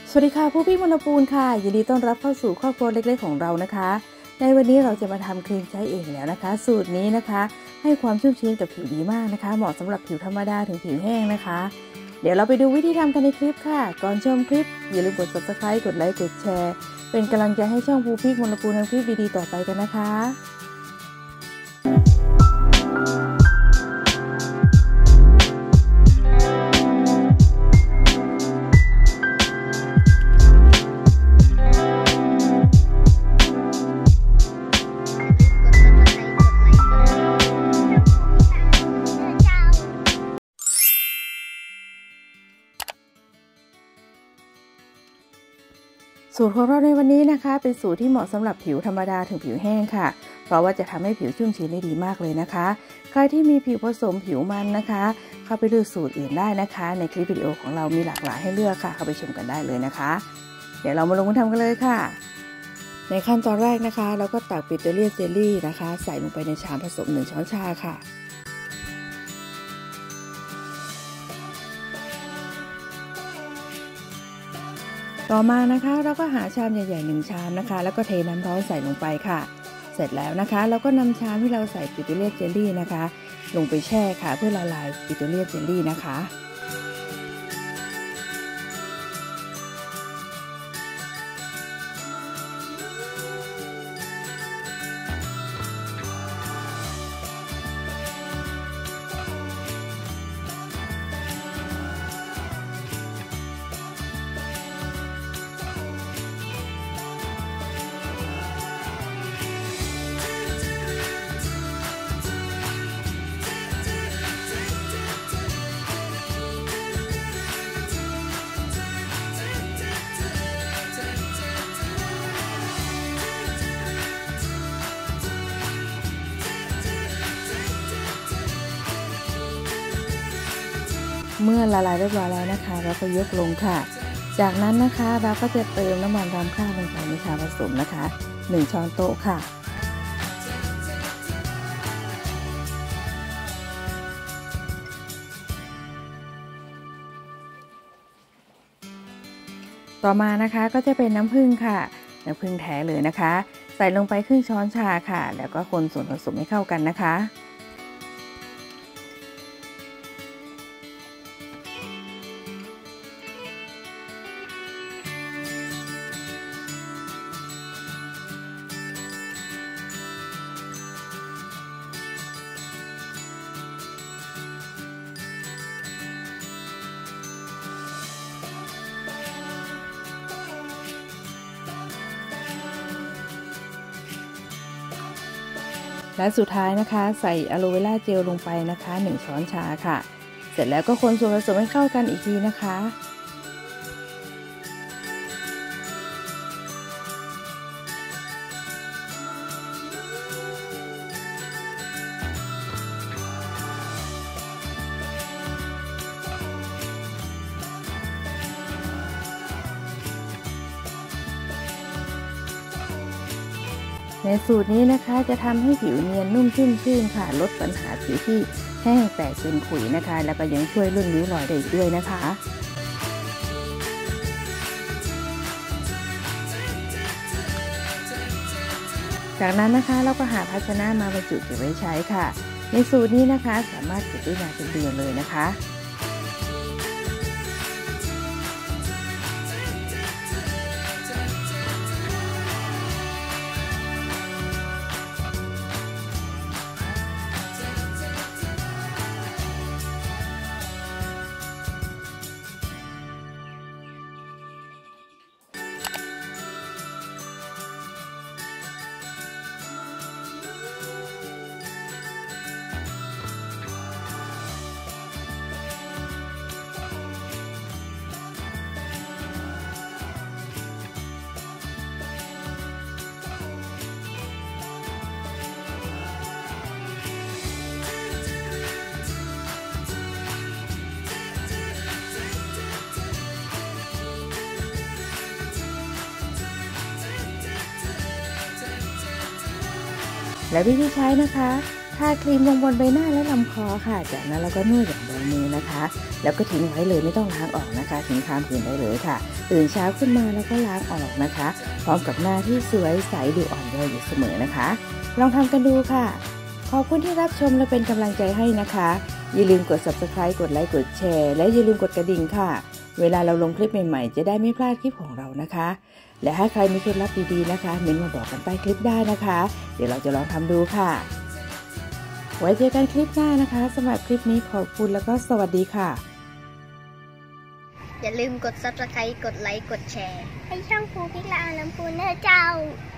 สวัสดีค่ะผู้พี่มนปูนค่ะยินดีต้อนรับเข้าสู่ครอบครัวเล็กๆของเรานะคะในวันนี้เราจะมาทำครีมใช้เองแล้วนะคะสูตรนี้นะคะให้ความชุ่มชื้นกับผิวดีมากนะคะเหมาะสำหรับผิวธรรมดาถึงผิวแห้งนะคะเดี๋ยวเราไปดูวิธีทำกันในคลิปค่ะก่อนชมคลิปอย่าลืมกด Subscribe กดไลค์กดแชร์เป็นกำลังใจให้ช่องผู้พี่มนปูนทำคลิปดีๆต่อไปกันนะคะสูตรของเราในวันนี้นะคะเป็นสูตรที่เหมาะสำหรับผิวธรรมดาถึงผิวแห้งค่ะเพราะว่าจะทำให้ผิวชุ่มชื้นได้ดีมากเลยนะคะใครที่มีผิวผสมผิวมันนะคะเข้าไปดูสูตรอื่นได้นะคะในคลิปวิดีโอของเรามีหลากหลายให้เลือกค่ะเข้าไปชมกันได้เลยนะคะเดี๋ยวเรามาลงมือทำกันเลยค่ะในขั้นตอนแรกนะคะเราก็ตักปิโตรเลียมเจลลี่นะคะใส่ลงไปในชามผสม1 ช้อนชาค่ะต่อมานะคะเราก็หาชามใหญ่ๆ1 ชามนะคะแล้วก็เทน้ำร้อนใส่ลงไปค่ะเสร็จแล้วนะคะเราก็นำชามที่เราใส่ปิโตรเลียมเจลลี่นะคะลงไปแช่ค่ะเพื่อละลายปิโตรเลียมเจลลี่นะคะเมื่อละลายเรียบร้อยแล้วนะคะเราก็ยกลงค่ะจากนั้นนะคะเราก็จะเติมน้ำมันรำข้าวลงไปในชามผสมนะคะ1 ช้อนโต๊ะค่ะต่อมานะคะก็จะเป็นน้ำผึ้งค่ะน้ำผึ้งแท้เลยนะคะใส่ลงไปครึ่งช้อนชาค่ะแล้วก็คนส่วนผสมให้เข้ากันนะคะและสุดท้ายนะคะใส่อะโลเวราเจลลงไปนะคะ1 ช้อนชาค่ะเสร็จแล้วก็คนส่วนผสมให้เข้ากันอีกทีนะคะในสูตรนี้นะคะจะทำให้ผิวเนียนนุ่มชุ่มชื่นค่ะลดปัญหาผิวที่แห้งแตกเป็นขุยนะคะแล้วก็ยังช่วยเรื่องริ้วรอยได้อีกด้วยนะคะจากนั้นนะคะเราก็หาภาชนะมาบรรจุเก็บไว้ใช้ค่ะในสูตรนี้นะคะสามารถเก็บได้นานเป็นเดือนเลยนะคะและวิธีใช้นะคะทาครีมลงบนใบหน้าและลำคอค่ะจากนั้นเราก็นวดอย่างเบามือนะคะ แล้วก็ทิ้งไว้เลยไม่ต้องล้างออกนะคะทิ้งข้ามคืนได้เลยค่ะตื่นเช้าขึ้นมาแล้วก็ล้างออกนะคะพร้อมกับหน้าที่สวยใสดูอ่อนเยาว์อยู่เสมอนะคะลองทำกันดูค่ะขอบคุณที่รับชมและเป็นกำลังใจให้นะคะอย่าลืมกด Subscribe กดไลค์กดแชร์และอย่าลืมกดกระดิ่งค่ะเวลาเราลงคลิปใหม่ๆจะได้ไม่พลาดคลิปของเรานะคะและถ้าใครมีเคล็ดลับดีๆนะคะเม้นมาบอกกันใต้คลิปได้นะคะเดี๋ยวเราจะลองทำดูค่ะไว้เจอกันคลิปหน้านะคะสำหรับคลิปนี้ขอบคุณแล้วก็สวัสดีค่ะอย่าลืมกด Subscribe กดไลค์กดแชร์ให้ช่องภูพิกละอาลำพูนเนอเจ้า